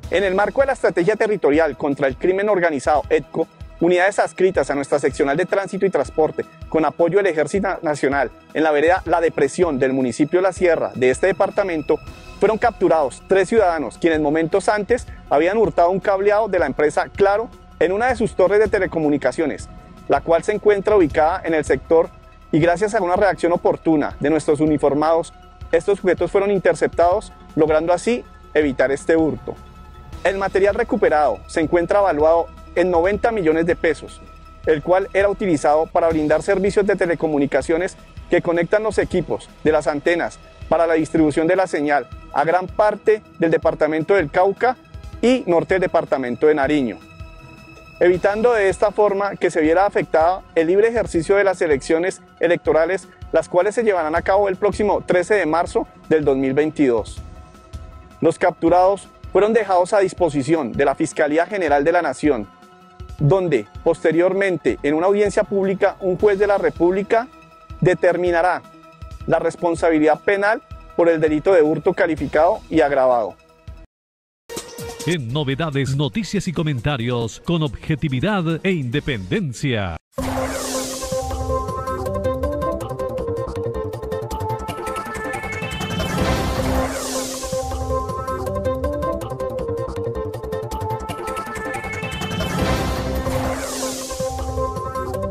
En el marco de la Estrategia Territorial contra el Crimen Organizado, ETCO, unidades adscritas a nuestra seccional de Tránsito y Transporte, con apoyo del Ejército Nacional, en la vereda La Depresión del municipio La Sierra de este departamento, fueron capturados 3 ciudadanos, quienes momentos antes habían hurtado un cableado de la empresa Claro en una de sus torres de telecomunicaciones, la cual se encuentra ubicada en el sector, y gracias a una reacción oportuna de nuestros uniformados, estos sujetos fueron interceptados, logrando así evitar este hurto. El material recuperado se encuentra evaluado en 90 millones de pesos, el cual era utilizado para brindar servicios de telecomunicaciones que conectan los equipos de las antenas para la distribución de la señal a gran parte del departamento del Cauca y norte del departamento de Nariño, evitando de esta forma que se viera afectado el libre ejercicio de las elecciones electorales, las cuales se llevarán a cabo el próximo 13 de marzo del 2022. Los capturados fueron dejados a disposición de la Fiscalía General de la Nación, donde posteriormente, en una audiencia pública, un juez de la República determinará la responsabilidad penal por el delito de hurto calificado y agravado. En Novedades, noticias y comentarios con objetividad e independencia.